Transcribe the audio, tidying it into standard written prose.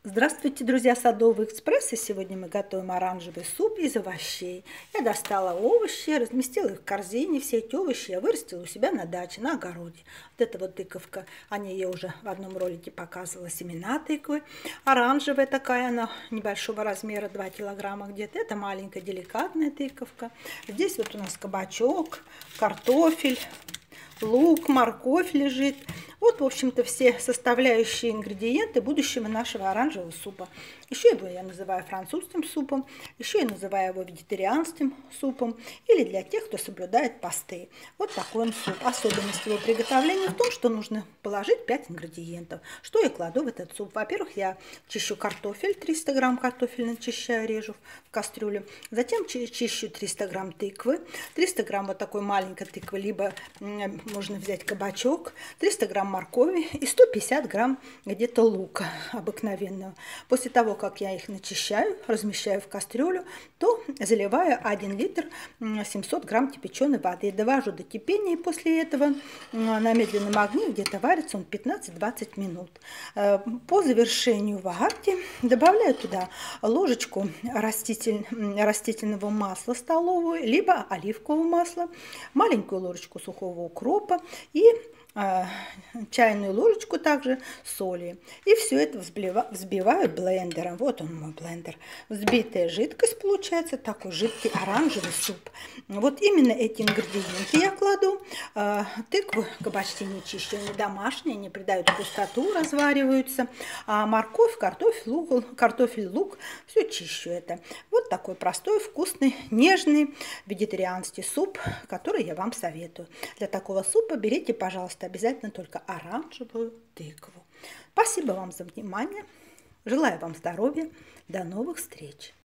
Здравствуйте, друзья Садового экспресса! Сегодня мы готовим оранжевый суп из овощей. Я достала овощи, разместила их в корзине. Все эти овощи я вырастила у себя на даче, на огороде. Вот эта вот тыковка, о ней я уже в одном ролике показывала, семена тыквы. Оранжевая такая, она небольшого размера, 2 килограмма где-то. Это маленькая деликатная тыковка. Здесь вот у нас кабачок, картофель, лук, морковь лежит. Вот, в общем-то, все составляющие ингредиенты будущего нашего оранжевого супа. Еще его я называю французским супом, еще я называю его вегетарианским супом, или для тех, кто соблюдает посты. Вот такой он суп. Особенность его приготовления в том, что нужно положить 5 ингредиентов. Что я кладу в этот суп? Во-первых, я чищу картофель, 300 грамм картофеля начищаю, режу в кастрюлю. Затем чищу 300 грамм тыквы, 300 грамм вот такой маленькой тыквы, либо можно взять кабачок, 300 грамм моркови и 150 грамм где-то лука обыкновенного. После того, как я их начищаю, размещаю в кастрюлю, то заливаю 1 литр 700 грамм кипяченой воды. Довожу до кипения, и после этого на медленном огне где-то варится он 15-20 минут. По завершению варки добавляю туда ложечку растительного масла столовую, либо оливкового масла, маленькую ложечку сухого укропа и чайную ложечку также соли. И все это взбиваю блендером. Вот он мой блендер. Взбитая жидкость получается, такой жидкий оранжевый суп. Вот именно эти ингредиенты я кладу. Тыкву почти не чищу, они домашние, они придают густоту, развариваются. А морковь, картофель, лук, все чищу это. Вот такой простой, вкусный, нежный вегетарианский суп, который я вам советую. Для такого супа берите, пожалуйста, обязательно только оранжевую тыкву. Спасибо вам за внимание. Желаю вам здоровья. До новых встреч.